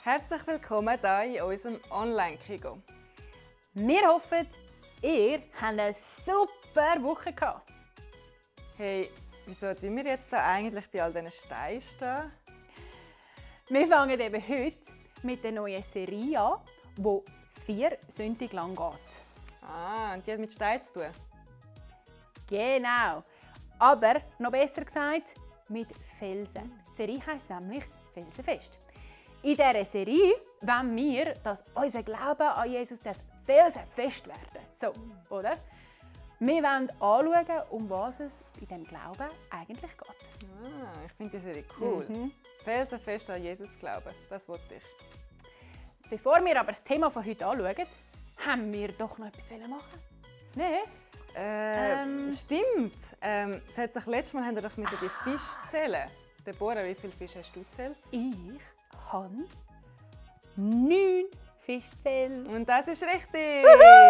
Herzlich willkommen hier in unserem Online-Kigo. Wir hoffen, ihr habt eine super Woche gehabt. Hey, wieso tun wir jetzt da eigentlich bei all diesen Steinen stehen? Wir fangen eben heute mit der neuen Serie an, die 4 Sonntage lang geht. Ah, und die hat mit Steinen zu tun? Genau. Aber, noch besser gesagt, mit Felsen. Die Serie heisst nämlich Felsenfest. In dieser Serie wollen wir, dass unser Glaube an Jesus felsenfest werden darf. So, oder? Wir wollen anschauen, um was es in diesem Glauben eigentlich geht. Ah, ich finde die Serie cool. Felsenfest an Jesus glauben, das wollte ich. Bevor wir aber das Thema von heute anschauen, haben wir doch noch etwas machen. Nicht? Stimmt. Das hat doch letztes Mal haben wir doch die Fische zählen. Deborah, wie viele Fische hast du gezählt? Ich habe 9 Fische gezählt. Und das ist richtig!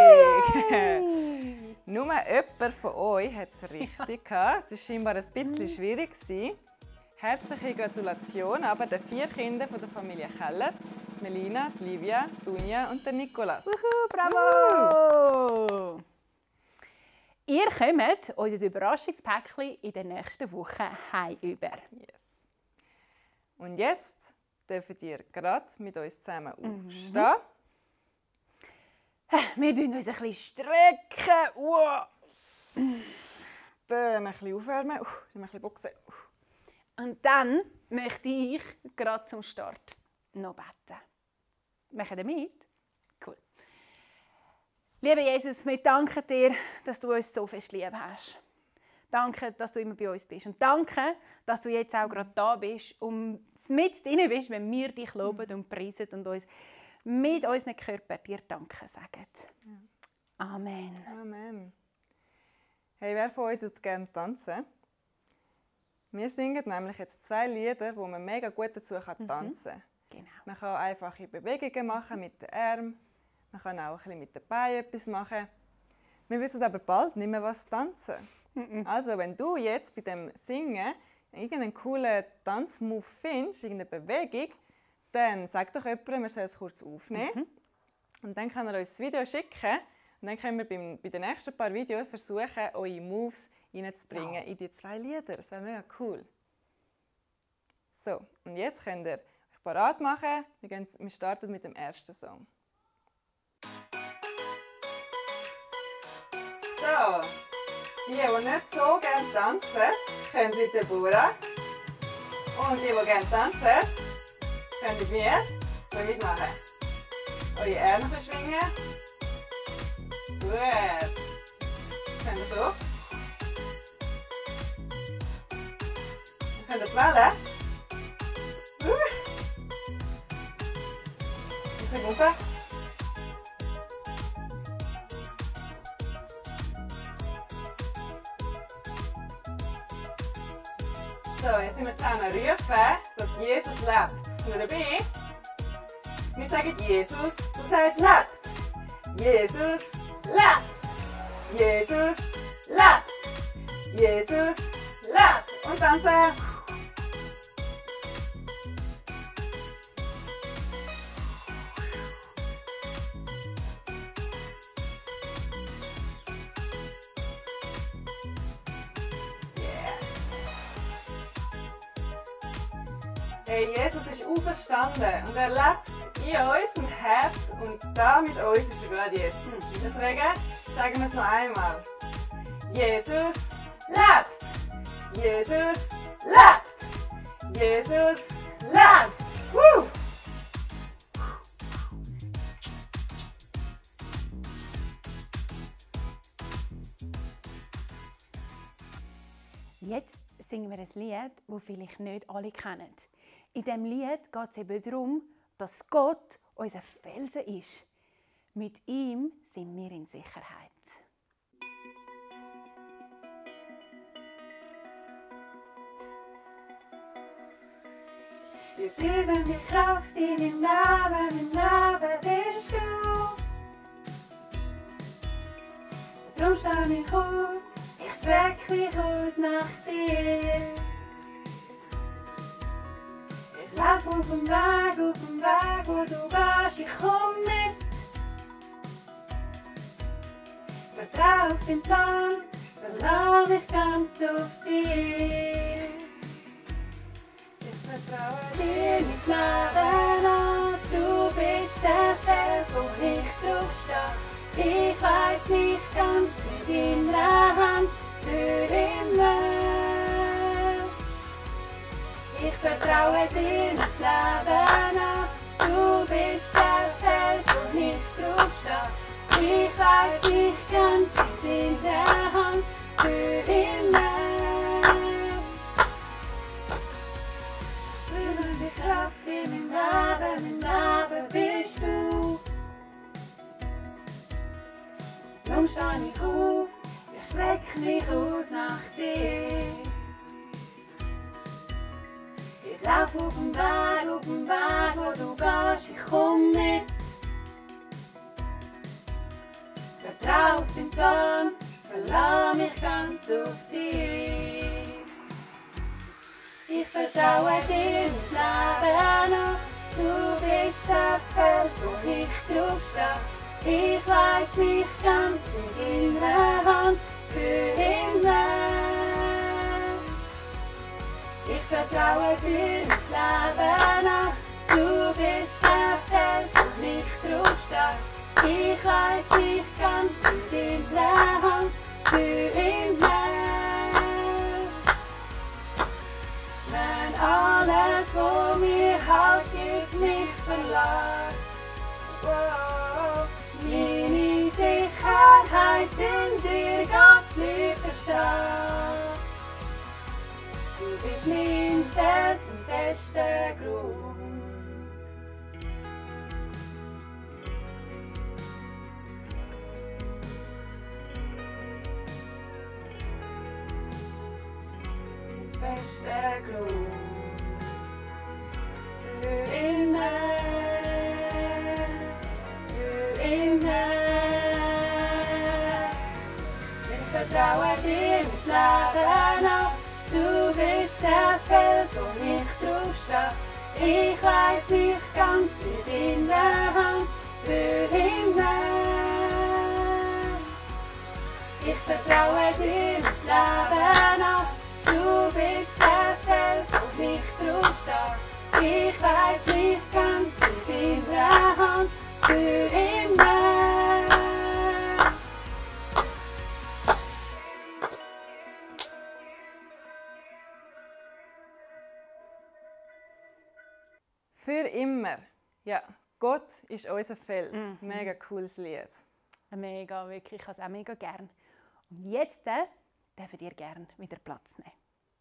Nur jemand von euch hat es richtig gehabt. Es war scheinbar ein bisschen schwierig. Herzliche Gratulation aber den 4 Kindern von der Familie Keller. Melina, Livia, Dunja und der Nikolas. Bravo! Ihr kommt unser Überraschungspäckchen in der nächsten Woche heimüber. Yes. Und jetzt dürft ihr gerade mit uns zusammen aufstehen. Wir strecken uns ein bisschen. Wow. Dann ein bisschen aufwärmen, ein bisschen boxen. Und dann möchte ich gerade zum Start noch beten. Machen wir mit? Cool. Lieber Jesus, wir danken dir, dass du uns so fest lieb hast. Danke, dass du immer bei uns bist. Und danke, dass du jetzt auch gerade da bist und mit drin bist, wenn wir dich loben und preisen und uns mit unseren Körpern dir Danke sagen. Amen. Amen. Hey, wer von euch tut gerne tanzen? Wir singen nämlich jetzt 2 Lieder, wo man mega gut dazu tanzen kann. Genau. Man kann einfache Bewegungen machen mit den Armen. Man kann auch ein bisschen mit den Beinen etwas machen. Wir wissen aber bald nicht mehr, was tanzen. Also, wenn du jetzt bei dem Singen irgendeinen coolen Tanzmove findest, irgendeine Bewegung, dann sag doch jemandem, wir sollen es kurz aufnehmen. Und dann kann er uns das Video schicken. Und dann können wir bei den nächsten paar Videos versuchen, eure Moves reinzubringen in die 2 Lieder. Das wäre mega cool. So, und jetzt könnt ihr euch bereit machen. Wir starten mit dem ersten Song. So, die nicht so gerne tanzen, können wie Deborah. Und die gerne tanzen, können wie mir so mitmachen. Eure Arme schwingen. Gut. Können wir so. Dann könnt ihr wählen. Ein bisschen runter. So, jetzt sind wir zusammen rufen, dass Jesus lebt. Sind wir dabei? Wir sagen Jesus, du sagst lebt. Jesus lebt. Jesus lebt. Jesus lebt. Und tanzen. Hey, Jesus ist auferstanden und er lebt in unserem Herz und da mit uns ist er gerade jetzt. Deswegen sagen wir es noch einmal. Jesus lebt! Jesus lebt! Jesus lebt! Woo! Jetzt singen wir ein Lied, das vielleicht nicht alle kennen. In diesem Lied geht es eben darum, dass Gott unser Felsen ist. Mit ihm sind wir in Sicherheit. Wir geben dir Kraft in den Namen bist du. Drum schau mich auf, ich streck mich aus nach dir. Ich lauf auf dem Weg, wo du gehst, ich komm mit. Vertrau auf den Plan, verlass mich ganz auf dich. Ich vertraue dir mein Leben an, du bist der Fels, wo ich drauf stehe. Ich weiss mich ganz in deiner Hand für immer. Ich vertraue dir mein Leben an, du bist der Fels, wo ich drauf stehe. Ich weiss mich ganz in deiner Hand für immer. Die Kraft in meinem Leben bist du. Darum steh ich auf, ich streck mich aus nach dir. Ich lauf auf dem Weg, wo du gehst, ich komm mit. Vertrau auf den Plan, verlass mich ganz auf dich. Ich vertraue dir mein Leben an, du bist der Fels, wo ich drauf stehe. Ich weiss mich ganz in deiner Hand für immer. Ich vertraue dir mein Leben an, du bist der Fels, wo ich drauf stehe. Ich weiss mich ganz in deiner Hand für immer. Wenn alles, wo mir halt gibt, mich verlässt, wow, meine Sicherheit in dir, Gott, bleibt stehen. Du bist mein Fels, mein fester Grund. Fester Grund. Für immer. Für immer. Ich vertraue dir mein Leben an. Du bist der Fels, wo ich drauf stehe. Ich weiss mich ganz in deiner Hand für immer. Ich vertraue dir mein Leben an. Du bist der Fels, wo ich drauf stehe. Ich weiss mich ganz in deiner Hand für immer. Für immer. Ja, Gott ist unser Fels. Mega cooles Lied. Mega, wirklich. Ich habe es auch mega gern. Und jetzt dürft ihr gerne wieder Platz nehmen.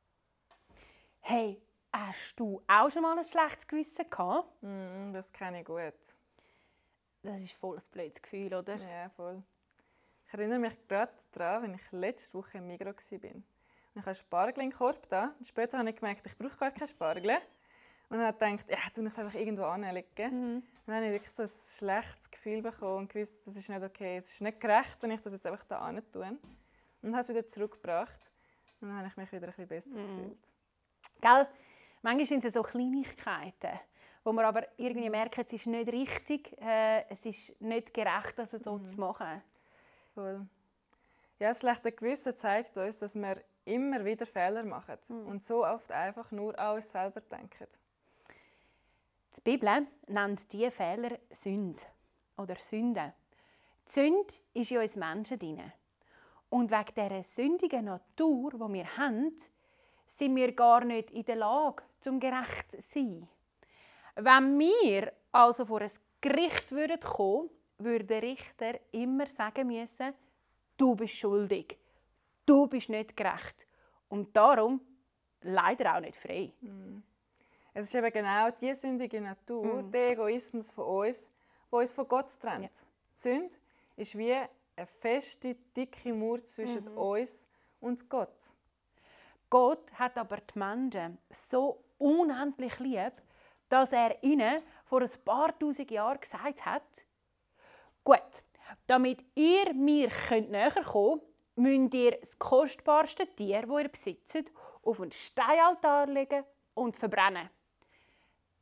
Hey, hast du auch schon mal ein schlechtes Gewissen gehabt? Das kenne ich gut. Das ist voll ein blödes Gefühl, oder? Ja, voll. Ich erinnere mich gerade daran, wenn ich letzte Woche im Migros war. Und ich hatte Spargel im Korb da. Und später habe ich gemerkt, ich brauche gar keine Spargel. Und dann habe ich gedacht, ja, tu ich es einfach irgendwo anlegen. Und dann habe ich wirklich so ein schlechtes Gefühl bekommen und gewusst, das ist nicht okay, es ist nicht gerecht, wenn ich das jetzt einfach da hin tue. Und habe es wieder zurückgebracht. Und dann habe ich mich wieder ein bisschen besser gefühlt. Gell? Manchmal sind es so Kleinigkeiten, wo man aber irgendwie merkt, es ist nicht richtig, es ist nicht gerecht, das so zu machen. Voll. Ja, das schlechte Gewissen zeigt uns, dass wir immer wieder Fehler machen und so oft einfach nur an uns selber denken. Die Bibel nennt diese Fehler Sünde oder Sünde. Die Sünde ist in uns Menschen drin. Und wegen dieser sündigen Natur, die wir haben, sind wir gar nicht in der Lage, zum gerecht zu sein. Wenn wir also vor ein Gericht kommen würden, würde der Richter immer sagen müssen, du bist schuldig, du bist nicht gerecht und darum leider auch nicht frei. Es ist eben genau die sündige Natur, der Egoismus von uns, der uns von Gott trennt. Ja. Die Sünde ist wie eine feste, dicke Mauer zwischen uns und Gott. Gott hat aber die Menschen so unendlich lieb, dass er ihnen vor ein paar tausend Jahren gesagt hat, gut, damit ihr mir näher kommen könnt, müsst ihr das kostbarste Tier, das ihr besitzt, auf einen Steinaltar legen und verbrennen.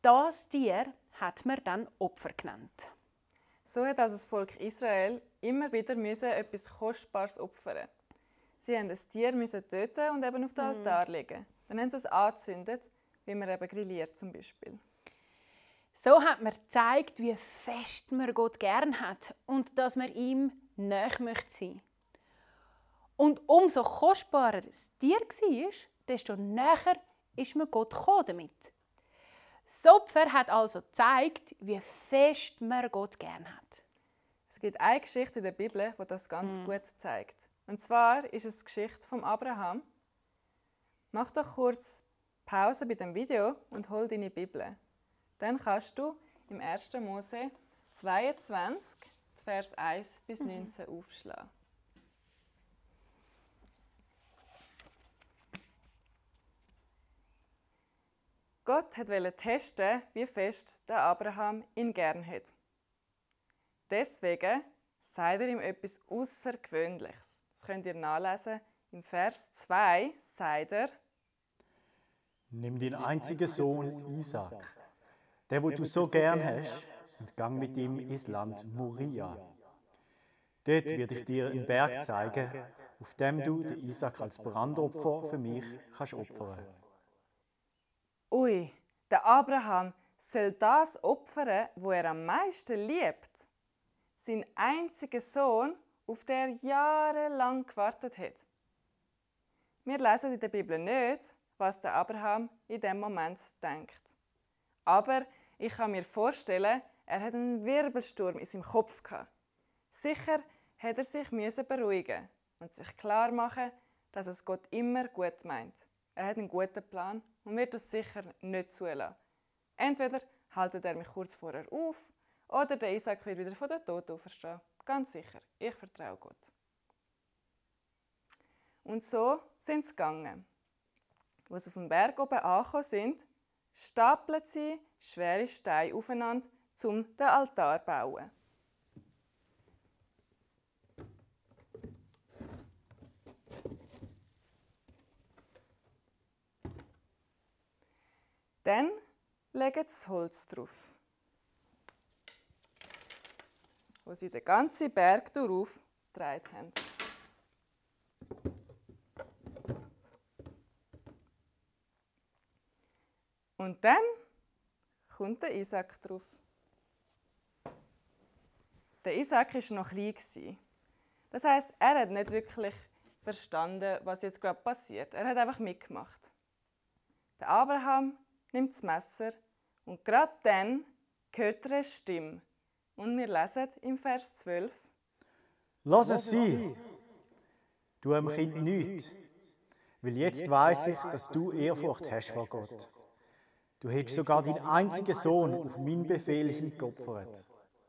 das Tier hat man dann Opfer genannt. So hat also das Volk Israel immer wieder etwas Kostbares opfern. Sie mussten ein Tier töten und eben auf den Altar legen. Dann haben sie es angezündet, wie man eben grilliert zum Beispiel. So hat man gezeigt, wie fest man Gott gern hat und dass man ihm nahe möchte sein. Und umso kostbarer das Tier war, desto näher ist man Gott damit. Das Opfer hat also gezeigt, wie fest man Gott gern hat. Es gibt eine Geschichte in der Bibel, die das ganz gut zeigt. Und zwar ist es die Geschichte von Abraham. Mach doch kurz Pause bei dem Video und hol deine Bibel. Dann kannst du im 1. Mose 22, Vers 1 bis 19 aufschlagen. Gott wollte testen, wie fest der Abraham ihn gern hat. Deswegen sagt er ihm etwas Außergewöhnliches. Das könnt ihr nachlesen. Im Vers 2 sagt er: Nimm den einzigen Sohn Isaac, der wo du so gern hast, und gang mit ihm ins Land Moria. Dort werde ich dir einen Berg zeigen, auf dem du den Isaac als Brandopfer für mich kannst opfern. Ui, der Abraham soll das opfern, wo er am meisten liebt. Sein einziger Sohn, auf den er jahrelang gewartet hat. Wir lesen in der Bibel nicht, was der Abraham in dem Moment denkt. Aber ich kann mir vorstellen, er hat einen Wirbelsturm in seinem Kopf gehabt. Sicher hat er sich beruhigen und sich klar machen, dass es Gott immer gut meint. Er hat einen guten Plan und wird das sicher nicht zulassen. Entweder haltet er mich kurz vorher auf, oder der Isaac wird wieder von den Toten auferstehen. Ganz sicher, ich vertraue Gott. Und so sind sie gegangen. Als sie auf dem Berg oben angekommen sind, stapeln sie schwere Steine aufeinander, um den Altar zu bauen. Dann legen sie das Holz drauf, wo sie den ganzen Berg darauf gedreht haben. Und dann kommt der Isaac drauf. Der Isaac war noch klein. Das heisst, er hat nicht wirklich verstanden, was jetzt gerade passiert. Er hat einfach mitgemacht. Der Abraham nimmt das Messer und gerade dann hört er eine Stimme. Und wir lesen im Vers 12: Lass es sein! Tu dem Kind nichts, weil jetzt weiss ich, dass du Ehrfurcht hast vor Gott. Du hättest sogar deinen einzigen Sohn auf meinen Befehl hingeopfert.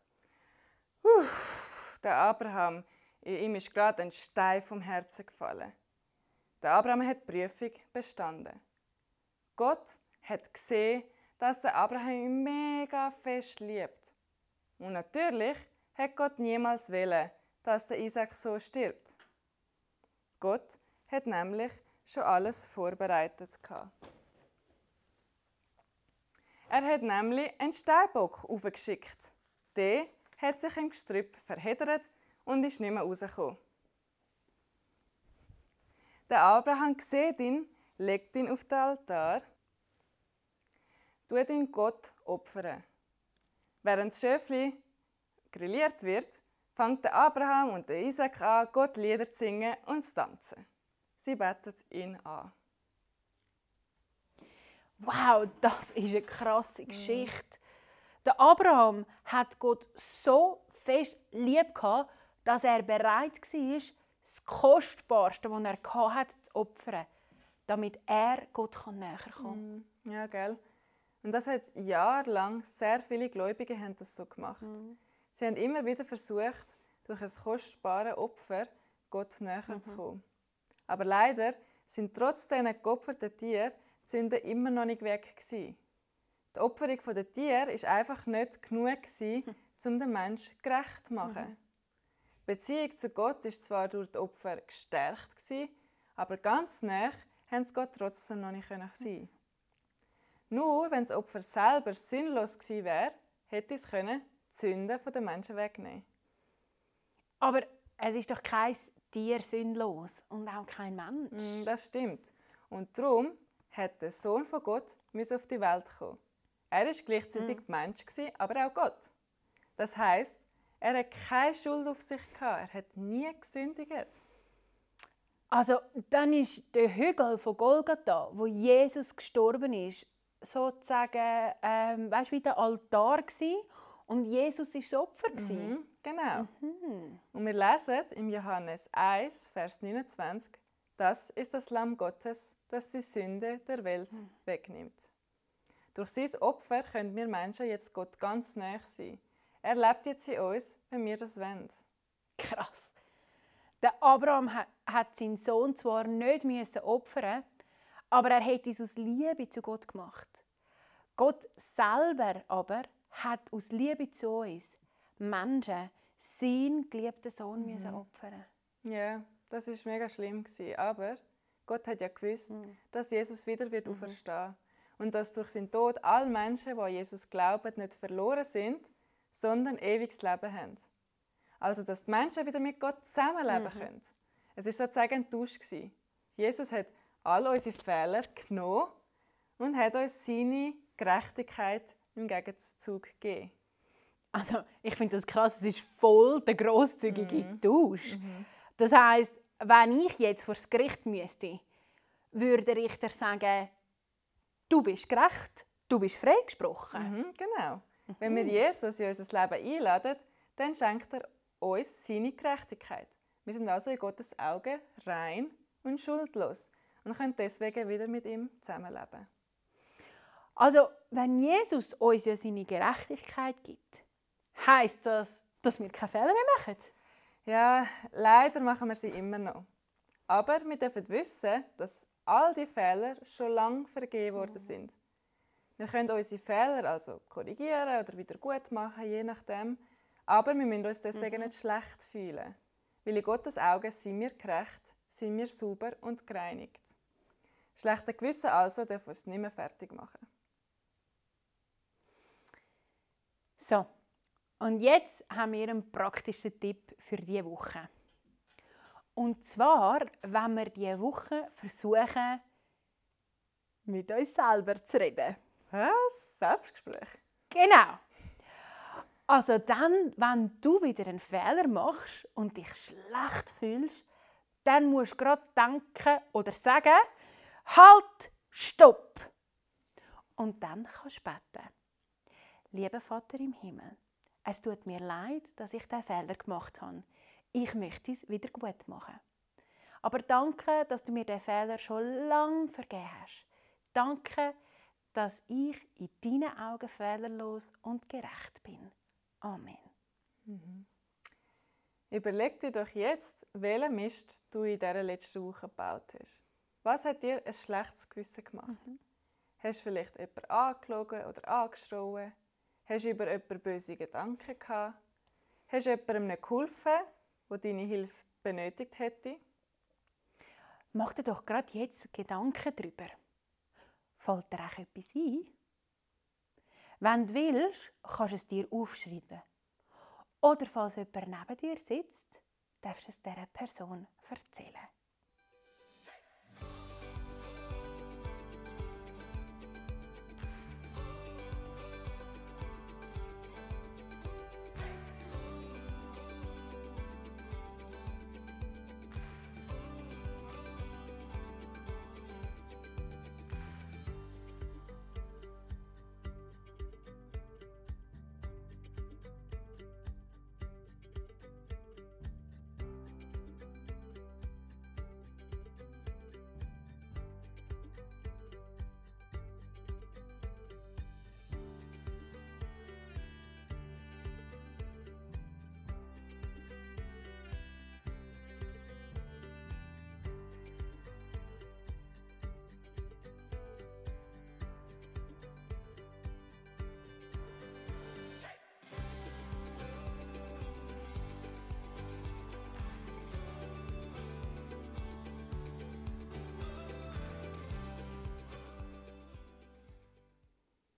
Der Abraham, ihm ist gerade ein Stein vom Herzen gefallen. Der Abraham hat die Prüfung bestanden. Gott hat gesehen, dass der Abraham ihn mega fest liebt. Und natürlich hat Gott niemals wollen, dass der Isaac so stirbt. Gott hat nämlich schon alles vorbereitet gehabt. Er hat nämlich einen Steinbock aufgeschickt. Der hat sich im Gestrüpp verheddert und ist nicht mehr rausgekommen. Der Abraham sieht ihn, legt ihn auf den Altar, tut ihn Gott opfern. Während das Schöfli grilliert wird, fängt der Abraham und der Isaac an, Gott Lieder zu singen und zu tanzen. Sie beten ihn an. Wow, das ist eine krasse Geschichte. Der Abraham hat Gott so fest lieb gehabt, dass er bereit war, das Kostbarste, was er hatte, zu opfern, damit er Gott näher kommen kann. Ja, gell? Und das hat jahrelang sehr viele Gläubige haben das so gemacht. Sie haben immer wieder versucht, durch ein kostbares Opfer Gott näher zu kommen. Aber leider sind trotz diesen geopferten Tieren die Sünden immer noch nicht weg gewesen. Die Opferung der Tiere war einfach nicht genug gewesen, um den Menschen gerecht zu machen. Die Beziehung zu Gott war zwar durch die Opfer gestärkt gewesen, aber ganz nah haben sie Gott trotzdem noch nicht sein. Nur wenn das Opfer selber sinnlos gewesen wäre, hätte es die Sünden der Menschen wegnehmen. Aber es ist doch kein Tier sündlos und auch kein Mensch. Das stimmt. Und darum hat der Sohn von Gott auf die Welt kommen. Er war gleichzeitig Mensch, aber auch Gott. Das heisst, er hat keine Schuld auf sich gehabt. Er hat nie gesündigt. Also, dann ist der Hügel von Golgatha, wo Jesus gestorben ist, sozusagen, weißt, wie der Altar gsi und Jesus ist das Opfer gsi. Genau. Und wir lesen im Johannes 1, Vers 29, das ist das Lamm Gottes, das die Sünde der Welt wegnimmt. Durch sein Opfer können wir Menschen jetzt Gott ganz nahe sein. Er lebt jetzt in uns, wenn wir das wollen. Krass. Der Abraham hat seinen Sohn zwar nicht opfern, aber er hat es aus Liebe zu Gott gemacht. Gott selber aber hat aus Liebe zu uns Menschen seinen geliebten Sohn müssen opfern. Ja, das war mega schlimm. Aber Gott hat ja gewusst, dass Jesus wieder wird auferstehen und dass durch seinen Tod alle Menschen, die an Jesus glauben, nicht verloren sind, sondern ewiges Leben haben. Also, dass die Menschen wieder mit Gott zusammenleben können. Es war sozusagen ein Tausch. Jesus hat all unsere Fehler genommen und hat uns seine Gerechtigkeit im Gegenzug gegeben. Also, ich finde das krass, es ist voll der grosszügige Tausch. Das heisst, wenn ich jetzt vor das Gericht müsste, würde der Richter sagen, du bist gerecht, du bist freigesprochen. Genau. Wenn wir Jesus in unser Leben einladen, dann schenkt er uns seine Gerechtigkeit. Wir sind also in Gottes Augen rein und schuldlos und können deswegen wieder mit ihm zusammenleben. Also, wenn Jesus uns ja seine Gerechtigkeit gibt, heisst das, dass wir keine Fehler mehr machen? Ja, leider machen wir sie immer noch. Aber wir dürfen wissen, dass all die Fehler schon lange vergeben worden sind. Wir können unsere Fehler also korrigieren oder wieder gut machen, je nachdem. Aber wir müssen uns deswegen nicht schlecht fühlen. Weil in Gottes Augen sind wir gerecht, sind wir sauber und gereinigt. Schlechte Gewissen also dürfen uns nicht mehr fertig machen. So, und jetzt haben wir einen praktischen Tipp für diese Woche. Und zwar, wenn wir diese Woche versuchen, mit uns selber zu reden. Was? Selbstgespräch? Genau. Also dann, wenn du wieder einen Fehler machst und dich schlecht fühlst, dann musst du gerade denken oder sagen, halt, stopp. Und dann kannst du beten. Lieber Vater im Himmel, es tut mir leid, dass ich diesen Fehler gemacht habe. Ich möchte es wieder gut machen. Aber danke, dass du mir diesen Fehler schon lange vergeben hast. Danke, dass ich in deinen Augen fehlerlos und gerecht bin. Amen. Überleg dir doch jetzt, welchen Mist du in dieser letzten Woche gebaut hast. Was hat dir ein schlechtes Gewissen gemacht? Hast du vielleicht jemanden angelogen oder angeschrien? Hast du über jemanden böse Gedanken gehabt? Hast du jemandem geholfen, der deine Hilfe benötigt hätte? Mach dir doch gerade jetzt Gedanken darüber. Fällt dir auch etwas ein? Wenn du willst, kannst du es dir aufschreiben. Oder falls jemand neben dir sitzt, darfst du es dieser Person erzählen.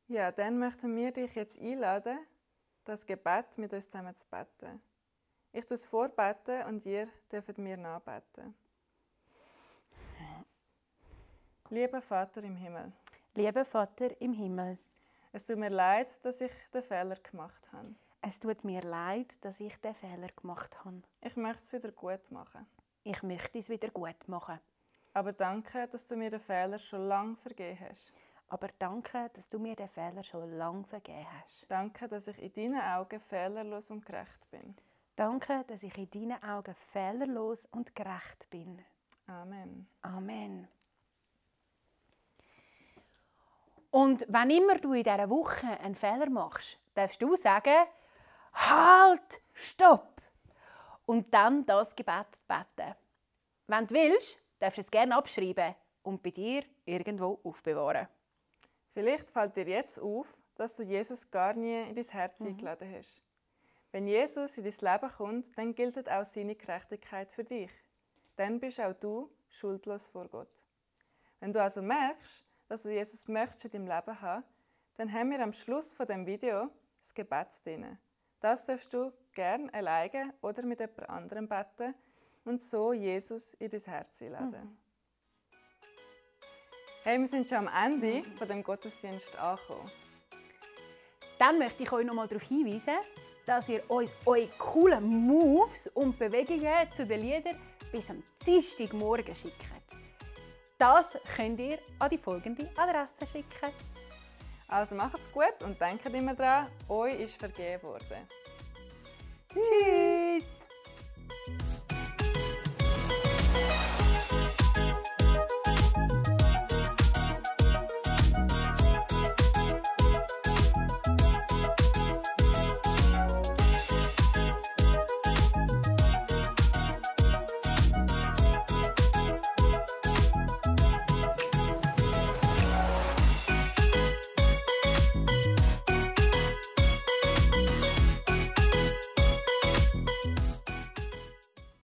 Ja, dann möchten wir dich jetzt einladen, das Gebet mit uns zusammen zu beten. Ich tue es vorbeten und ihr dürft mir nachbeten. Lieber Vater im Himmel, Lieber Vater im Himmel, es tut mir leid, dass ich den Fehler gemacht habe. es tut mir leid, dass ich den Fehler gemacht habe. Ich möchte es wieder gut machen. Ich möchte es wieder gut machen. Aber danke, dass du mir den Fehler schon lange vergeben hast. Aber danke, dass du mir den Fehler schon lange vergeben hast. Danke, dass ich in deinen Augen fehlerlos und gerecht bin. Danke, dass ich in deinen Augen fehlerlos und gerecht bin. Amen. Amen. Und wenn immer du in dieser Woche einen Fehler machst, darfst du sagen, halt, stopp! Und dann das Gebet beten. Wenn du willst, darfst du es gerne abschreiben und bei dir irgendwo aufbewahren. Vielleicht fällt dir jetzt auf, dass du Jesus gar nie in dein Herz eingeladen hast. Wenn Jesus in dein Leben kommt, dann gilt auch seine Gerechtigkeit für dich. Dann bist auch du schuldlos vor Gott. Wenn du also merkst, dass du Jesus möchtest in deinem Leben haben, dann haben wir am Schluss von dem Video das Gebet drin. Das darfst du gerne alleine oder mit jemand anderem beten und so Jesus in dein Herz einladen. Hey, wir sind schon am Ende von dem Gottesdienst angekommen. Dann möchte ich euch noch mal darauf hinweisen, dass ihr uns eure coolen Moves und Bewegungen zu den Liedern bis am Dienstagmorgen schickt. Das könnt ihr an die folgende Adresse schicken. Also macht's gut und denkt immer dran, euch ist vergeben worden. Tschüss!